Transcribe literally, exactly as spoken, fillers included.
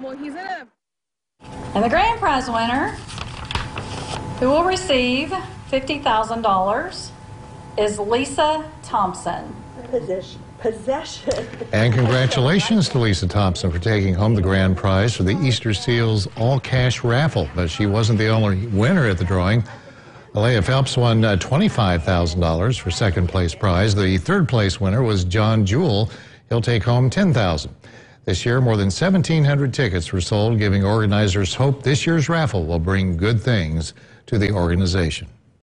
Well, he's in a... And the grand prize winner, who will receive fifty thousand dollars, is Lisa Thompson. Possession. Possession. And congratulations to Lisa Thompson for taking home the grand prize for the Easterseals all-cash raffle. But she wasn't the only winner at the drawing. Alea Phelps won uh, twenty-five thousand dollars for second place prize. The third place winner was John Jewell. He'll take home ten thousand dollars. This year, more than seventeen hundred tickets were sold, giving organizers hope this year's raffle will bring good things to the organization.